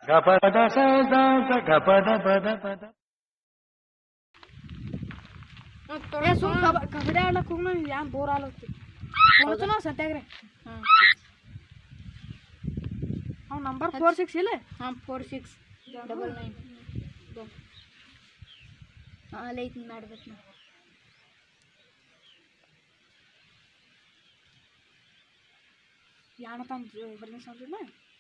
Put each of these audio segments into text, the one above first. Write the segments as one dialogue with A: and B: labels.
A: ಕಬಡ್ಡಿ ಆಡ್ಲಕ್ ಹೋಗ್ ಯಾನ್ ಬೋರ್ ಆಲತ್ತಿ ಸತ್ಯಾಗ್ರೆ ಅವ್ನ ನಂಬರ್ 46 ಇಲ್ಲ 4699 ಲೈಟ್ ಮಾಡ್ಬೇಕು ನಾ ಯಾಣ ತಾನು ಬರ್ಲಿಕ್ಕೆ ಸಾಧ್ಯ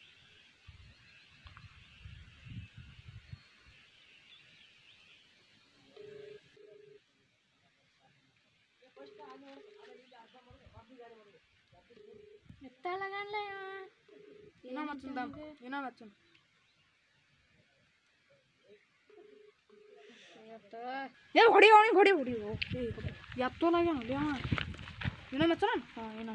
A: ಹೊಡಿ ಅವನಿಗೆ ಹೊಡಿ ಹೊಡಿ ಎತ್ತೋಲಾಗ ಹೊಡಿ ಅವ ಏನೋ ಮಚ್ಚನ ಹಾಂ ಏನೋ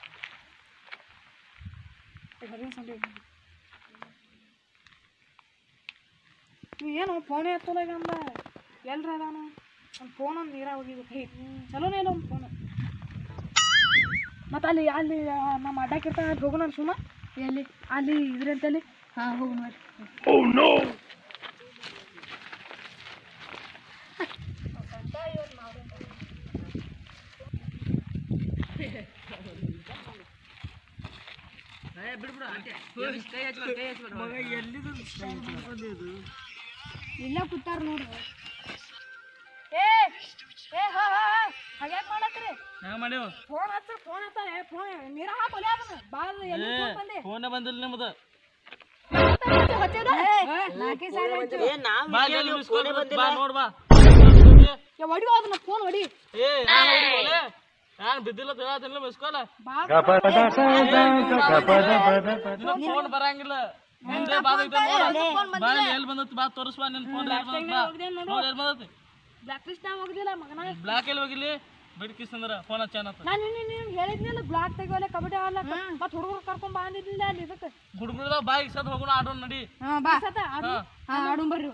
A: ಏನು ಫೋನೇ ಎತ್ತೋಲಾಗ ಅಂದ ಎಲ್ರ ಅದಾನು ಒಂದು ಫೋನ್ ಒಂದು ನೀರಾಗ ಹೋಗಿಬೇಕು ಹೇ ಚಲೋನೇ ಇಲ್ಲ ಒಂದು ಫೋನ್ ಮತ್ತು ಅಲ್ಲಿ ಅಲ್ಲಿ ನಮ್ಮ ಅಡ್ಡಕ್ಕಿರ್ತಾನೆ ಅಲ್ಲಿ ಹೋಗೋಣ ಸುಮ್ಮ ಎಲ್ಲಿ ಅಲ್ಲಿ ಇದ್ರಂತಲ್ಲಿ ಹಾಂ ಹೋಗಿ ನೋಡಿ ಇಲ್ಲ ಕೂತಾರ ನೋಡ್ರಿ ಹಾಗ್ಯಾಕೆ ಮಾಡತ್ರಿ ಫೋನ್ ಹಚ್ಚ ಫೋನ್ ಹಚ್ತಾರೆ ಫೋನ್ ನೀರ ಹಾಕೋಲೆ ಅದನ್ನ ಬಾಳ
B: ಫೋನ್ ಬಂದಿಲ್ಲ ನಿಮ್ದು
A: ಹೊಡಿಯೋ ಅದನ್ನ ಫೋನ್ ಹೊಡಿ
B: ನಾನು ಬಿದ್ದಿಲ್ಲ ಮಿಸ್ಕೋಲ ಫೋನ್ ಬರಂಗಿಲ್ಲ ಎಲ್ಲಿ ಬಂದತ್ ಬಾ ತೋರಿಸ್ಬಾ ನಿನ್ ಫೋನ್ ಬಂದತಿ
A: ಬ್ಲಾಕ್ ಲಿಸ್ಟ್ ಹೋಗಿಲ್ಲ ಮಗನ
B: ಬ್ಲಾಕ್ ಎಲ್ಲಿ ಹೋಗಿಲಿ ಬಿಡ್ಕಿಸ್ ಅಂದ್ರ ಫೋನ್ ಹಚ್ಚ
A: ನಾನು ಹೇಳಿದ್ನಿಲ್ಲ ಬ್ಲಾಕ್ ತೆಗೋಲೆ ಕಬಡ್ಡಿ ಆಡ್ಲಕ್ಕ ಮತ್ತೆ ಹುಡುಗರು ಕರ್ಕೊಂಡ್ ಬಂದಿದ್ದಿಲ್ಲ ಅಲ್ಲಿ ಇದಕ್ಕೆ
B: ಹುಡುಗರದ ಬಾಯಿ ಸದ್ ಹೋಗೋಣ ಆಡೋಣ ನಡಿ
A: ಆಡೋಣ ಬರ್ರಿ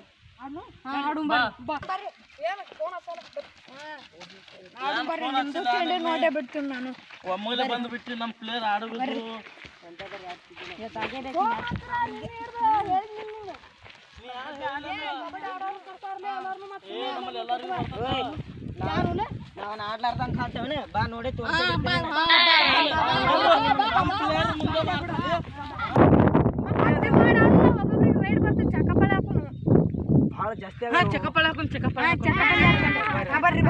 A: ನೋಡೇ ಬಿಡ್ತೀನಿ ನಾನು
B: ಒಮ್ಮೆ ಬಂದು ಬಿಟ್ಟು ನಮ್ಮ ಪ್ಲೇಯರ್ ಆಡಬೇಕು
C: ನಾವ್ ಆಡ್ಲಾರ್ದಂಗ ಕಾಣ್ತೇವನೆ ಬಾ ನೋಡಿ ಭಾಳ ಜಾಸ್ತಿ
A: ಚಕಪಳ ಬರ್ರಿ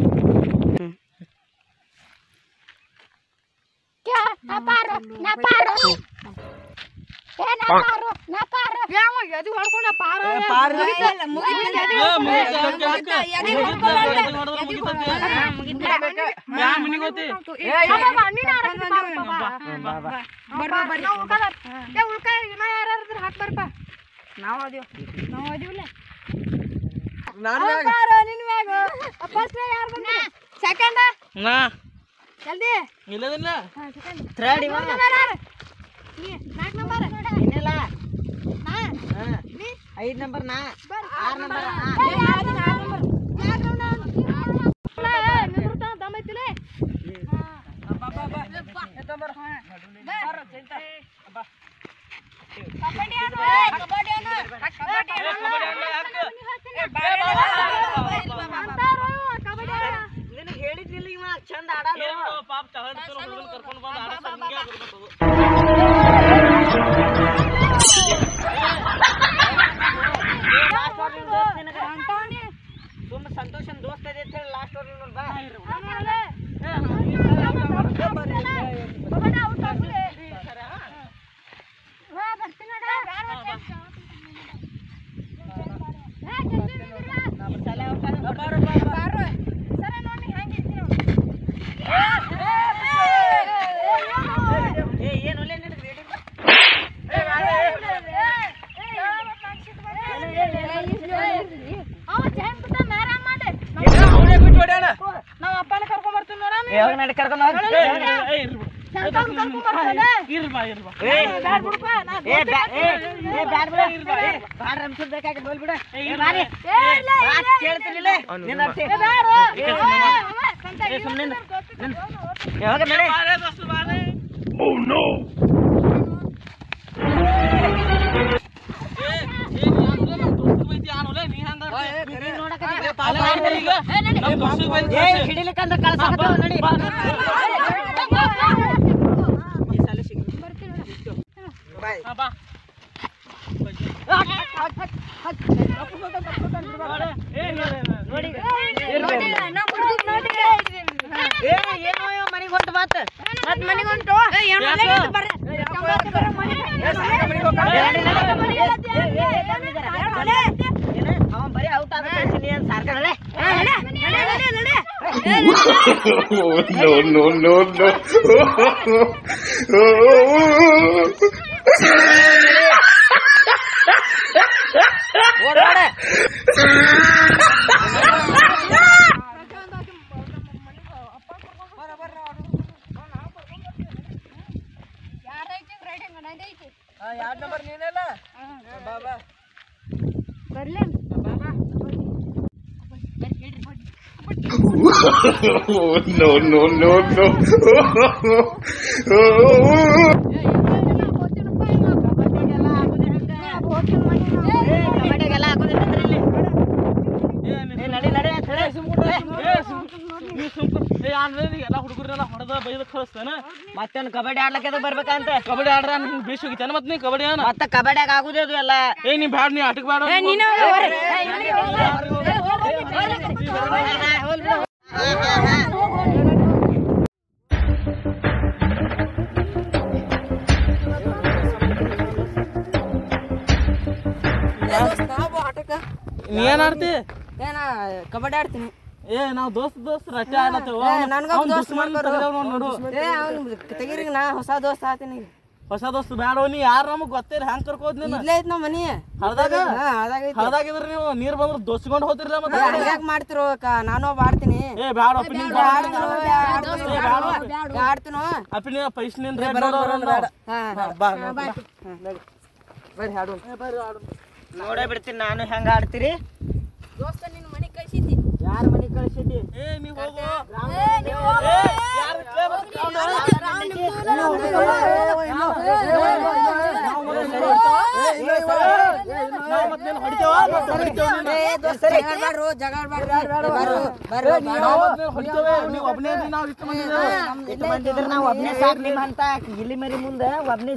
C: ಐದು ನಂಬರ್ ನಾ 6 ನಂಬರ್ ನಿನಗೆ ಹೇಳಿದ್ನಿಲ್ಲ ಇವ ಚಂದ ಆಡಲ್ಲ
B: ಪಾಪ ಕರ್ಕೊಂಡು ಬಂದು
C: ತುಂಬ ಸಂತೋಷನ್ ದೋಸ್ತ ಇದೆ ಅಂತ ಹೇಳಿ ಲಾಸ್ಟ್ ಓವರ್ ಬಾ ಏ ಹಿಡಿಲಿಕ್ಕಂದ್ರೆ ಕಳ್ಸಾಕತ್ತಾವ ನಡಿ ಈ ಸಲ ಸಿಗ್ಲಿ ಬಾಯ್
B: ಬಾ
C: ನೋಡಿ ಏನೋ ಮನೆಗೆ ಹೊಂಟು ಮತ್ತ
A: ಮನೆಗೆ ಹೊಂಟು
C: ಅವ ಬರೀ ಔಟ್ ಆಗ್ತೀನಿ ಅಂತ ಸಾರ್ಕಣಲೆ
D: no, no, no, no.
C: ಯಾರ್ ನಂಬರ್ ನೀನಲ್ಲ ಬಾ ಬಾ
D: No, no, no, no.
C: ಕಬಡ್ಡಿಗೆಲ್ಲ ಹಾಕೋದಿಲ್ಲ ನಡಿ ನಡಿ ಅಂತ ಹೇಳಿ
B: ಎಲ್ಲ ಹುಡುಗರೆಲ್ಲ ಹೊಡೆದ ಬೈದ ಕಳಿಸ್ತಾನ
C: ಮತ್ತೇನು ಕಬಡ್ಡಿ ಆಡ್ಲಕ್ಕೆ ಅದಕ್ಕೆ ಬರ್ಬೇಕಂತ
B: ಕಬಡ್ಡಿ ಆಡ್ರ ನಿಂಗೆ ಬೇಸ್ ಹೋಗಿತ್ತಾನ ಮತ್ತೆ ನೀ ಕಬಡ್ಡಿ ಅನ್ನ
C: ಮತ್ತೆ ಕಬಡ್ಡಿಯಾಗ ಆಗುದೇ ಅದು ಎಲ್ಲ
B: ಏ ನೀ ಬ್ಯಾಡ ನೀ ಆಟಕ್ಕೆ ಬ್ಯಾಡ ನೀ ಏನ್ ಆಡ್ತಿ
A: ಏನ ಕಬಡ್ಡಿ ಆಡ್ತೀನಿ
B: ಏ ನಾವ್ ದೋಸ್ತ ರಟ್ಟೆ ಆಡ್ಲತ್ತೇವ
A: ನನ್ಗ
B: ನೋಡು
A: ಏ ಅವ್ನು ತೆಗೀರಿ ನಾ ಹೊಸ ದೋಸ್ತ ಆತೀನಿ
B: ಹೊಸ ದೋಸ್ತ ಬ್ಯಾಡ ನೀ ಯಾರ ನಮಗ್ ಗೊತ್ತಿಲ್ಲ ಹೆಂಗ್ ಕರ್ಕೋದ್ ನೀನು
A: ಇಲ್ಲೇ ಐತ್ ನಾವ್ ಮನಿ
B: ಹಳದಾಗ
A: ಅದಾಗ
B: ಹಳದಾಗಿದ್ರ ನೀವು ನೀರ್ ಬಂದ್ರ ದೋಸ್ಕೊಂಡ್ ಹೋತಿರ್ಲ ಮತ್ತೆ
A: ಹಂಗ್ಯಾಕ್ ಮಾಡ್ತಿರೋ ನಾನು ಒಬ್ಬ ಆಡ್ತೀನಿ
B: ಏ ಬ್ಯಾಡ ಅಪ್ಪಿನಿಂಗ್
A: ಆಡ್ತೀನೋ
B: ಅಪ್ಪಿನ ಪೈಸನಿಂದ
A: ಬರ್ರಿ ಹಾಡು
C: ನೋಡೇ ಬಿಡ್ತೀನಿ ನಾನು ಹೆಂಗ ಆಡ್ತೀರಿ
A: ದೋಸ್ತ ನಿನ್ನ ಮನಿ ಕಳ್ಸಿದ್ದಿ
C: ಯಾರ ಮನೆ ಕಳ್ಸಿದ್ದಿ
B: ಏ ನೀ ಹೋಗು
C: ನಾವು ಒಬ್ನೇ ಸಾಕ್ ನಿಮ್ ಅಂತ ಇಲ್ಲಿ ಮರಿ ಮುಂದೆ ಒಬ್ನೇ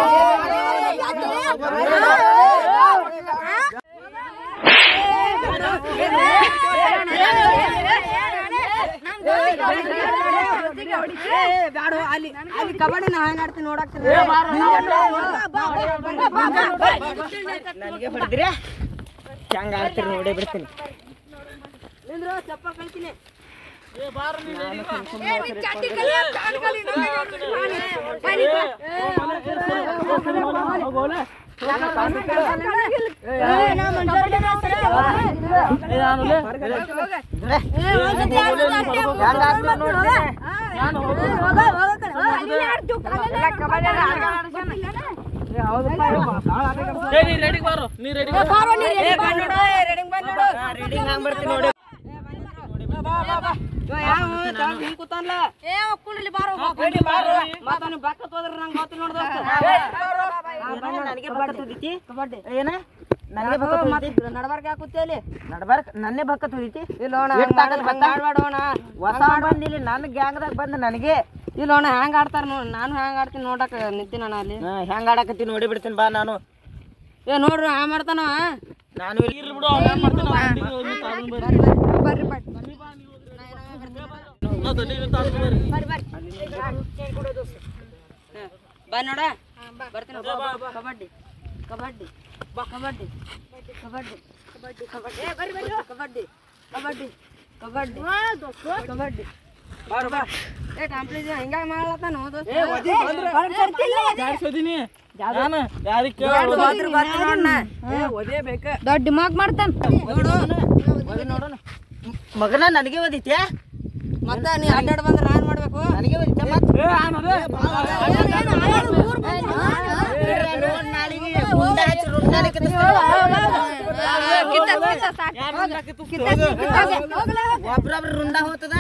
A: ಅಲ್ಲಿ ಕಬಡ್ಡಿ ನಾ ಹೆಂಗ್ ಆಡ್ತೀನಿ ನೋಡಾಕ್ತೀನಿ
C: ನನಗೆ ಹೊಡೆದ್ರಿ ಹೆಂಗ ಆಡ್ತೀರಿ ನೋಡೇ ಬಿಡ್ತೀನಿ
A: ಚಪ್ಪಲ್ ಕಳ್ತೀನಿ
B: ನೀ ರೆಡಿ
A: ನಡಬಾರ್ಕ ಹಾಕುತ್ತೆ ಅಲ್ಲಿ
C: ನಡ್ಬಾರ್ಕ ನನ್ನೇ ಬಕ್ಕ ತುಳಿತಿ
A: ಇಲ್ಲೋಣ
C: ಹೊಸ ಬಂದಿಲ್ಲ ನನ್ನ ಗ್ಯಾಂಗ್ದಾಗ ಬಂದ ನನಗೆ
A: ಇಲ್ಲೋಣ ಹೆಂಗ್ ಆಡ್ತಾರ ನಾನು ಹೆಂಗ್ ಆಡ್ತೀನಿ ನೋಡಕ್ ನಿಂತೀನಿ ಅಲ್ಲಿ
C: ಹೆಂಗ ಆಡಕತ್ತಿ ನೋಡಿ ಬಿಡ್ತೀನಿ ಬಾ ನಾನು
A: ಏ ನೋಡ್ರಿ ಹ್ಯಾಂಗ ಮಾಡ್ತಾನ
C: ನಾನು
B: ಇರ್ಲಿ ಬಿಡು ಅವ್ನು ಏನ್ ಮಾಡ್ತಾನ
A: ಬರ್ರಿ ಬಾ ನೋಡ ಬರ್ತೀನಿ ಕಬಡ್ಡಿ ಕಬಡ್ಡಿ ಕಬಡ್ಡಿ ಕಬಡ್ಡಿ ಕಬಡ್ಡಿ ಕಬಡ್ಡಿ ಕಬಡ್ಡಿ ಕಬಡ್ಡಿ ಕಬಡ್ಡಿ ಬಾರು ಬಾ ಏ ಕಾಂಪ್ಲೀಸ್ ಹಿಂಗ ಮಾಡ್ಲತ್ತಾನ ದೊಡ್ಡ ದಿಮಾಗ್ ಮಾಡ್ತಾನ
C: ನೋಡೋಣ ಮಗನ ನನಗೆ ಓದಿತ್ಯಾ
A: ಮತ್ತ ನೀ ಅಡ್ಡಾಡ್ ಬಂದ್ರ ನಾನ್ ಮಾಡ್ಬೇಕು
C: ನನಗೆ ಓದಿತ್ಯಾ ಒಬ್ರೊಬ್ರು ರುಂಡ ಹೋಗ್ತದ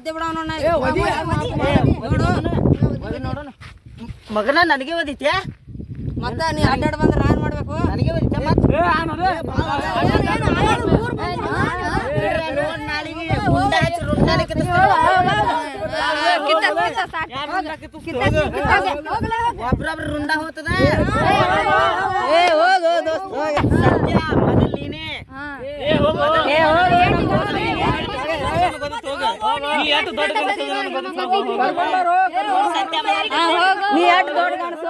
C: ಒದ್ದೆ ಬಿಡವ ನೋಡೋಣ ಮಗನ ನನಗೆ ಓದಿತ್ಯಾ ಮತ್ತ ನೀ ಅಡ್ಡಾಡ್ ಬಂದ್ರೆ ನಾನ್ ಮಾಡ್ಬೇಕು ನನಗೆ ಓದಿತ್ಯಾ ಒಬ್ರೊಬ್ರು ರುಂಡ ಹೋಗ್ತದ ಹೋಗು ದೋಸ್ತ ಸತ್ಯ ಮೊದಲು ನೀನೇ ನೀ ಎಷ್ಟು ದೊಡ್ಡ ಕಾಣಿಸೋ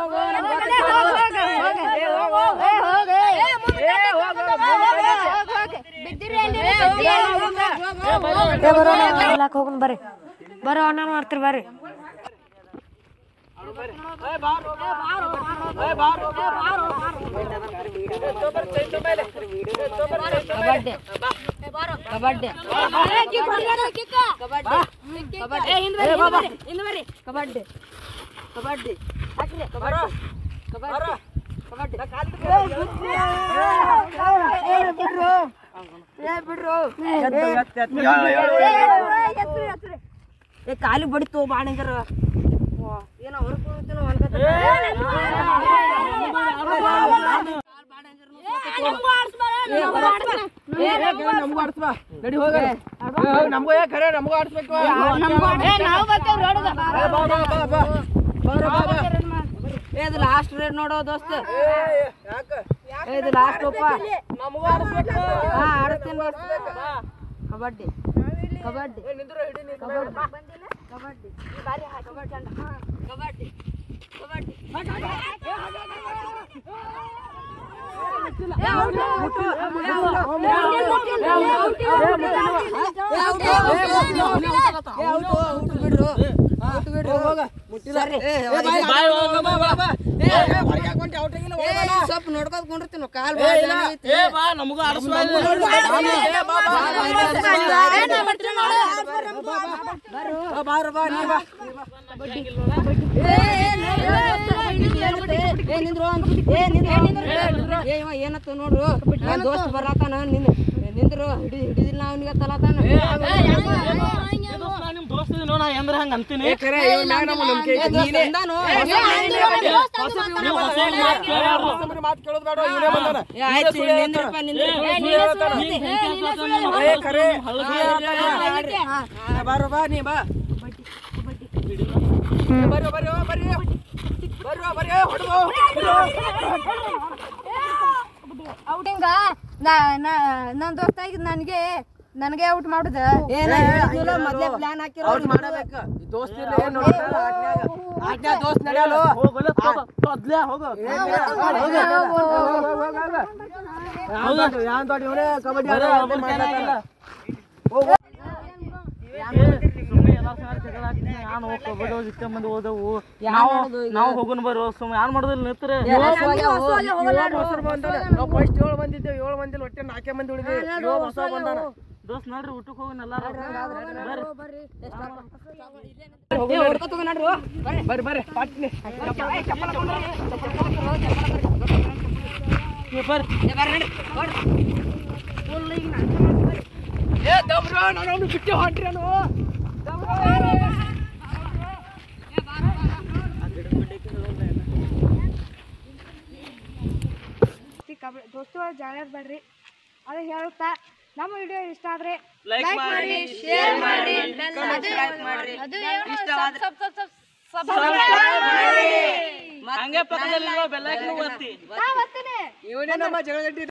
A: ಹೋಗೋಣ ಬರ್ರಿ ಬರೋ ಅಣ್ಣ ಮಾಡ್ತೀರಿ ಬರ್ರಿ ಕಬಡ್ಡಿ ಕಾಲಿ ಬಡಿತು ಬಾಣಂಗರ ಏನೋ ಇದು ಲಾಸ್ಟ್ ರೇಟ್ ನೋಡೋ ದೋಸ್ತ ಇದು ಲಾಸ್ಟ್ ಆಡ್ತೀನಿ ಕಬಡ್ಡಿ ಕಬಡ್ಡಿ ಸ್ವಲ್ಪ ನೋಡ್ಕೊಂಡ್ ಕೊಂಡಿರ್ತೀನಿ ಕಾಲ್
B: ನಮಗೂ
C: ಏನತ್ತ ನೋಡ್ರು ದೋಸ್ತ್ ಬರತಾನ ನಿಂದ್ರು ಹಿಡಿದಿಲ್ಲ ಅವನಿಗೆ ತಲತಾನ
B: ನಿಮ್ ದೋಸ್ತ ನಾ ಎಂದ್ರ ಹಂಗ ಅಂತೀನಿ
E: ಔಟಿಂಗ ನನ್ ದೋಸ್ತ ನನಗೆ ನನಗೆ ಔಟ್ ಮಾಡುದ
C: ಮೊದ್ಲೇ ಪ್ಲಾನ್ ಹಾಕಿರೋ ಮಾಡಬೇಕು ದೋಸ್ತ ದೋಸ್ತ್ ನಡೆಯಲು
B: ನಾವು ಹೋಗೋಣ ಬರೋ ಯಾರು ಮಾಡೋದಿಲ್ಲ ನಿಂತ್ರೆ
C: ನಾವು ಫಸ್ಟ್ 7 ಬಂದಿದ್ದೇವೆ 7 ಮಂದಿ ಒಟ್ಟೆ 4 ಮಂದಿ ಉಳಿದ್ವಿ
B: ದೋಸ್ತ್ ನೋಡ್ರಿ ಊಟಕ್ಕೆ ಹೋಗೋಣ
C: ಬರ್ರಿ ಬರ್ರಿ ಪಾಟ್ನಿ ನಾನು ಬಿಟ್ಟು ಹೊಂಟ್ರಿ
E: ದೋಸ್ತುಗಳು ಜಾಗ್ಯಾರ ಬರ್ರಿ ಅದೇ ಹೇಳುತ್ತಾ ನಮ್ಮ ವಿಡಿಯೋ ಇಷ್ಟ ಆದ್ರೆ
B: ಲೈಕ್ ಮಾಡಿ ಶೇರ್ ಮಾಡಿ
E: ಸಬ್ಸ್ಕ್ರೈಬ್ ಮಾಡಿ
B: ಹಂಗೆ ಪಕ್ಕದಲ್ಲಿ ಬೆಲ್ ಐಕಾನ್ ಒತ್ತಿ
E: ಇವನೇ ನಮ್ಮ ಜಗಳ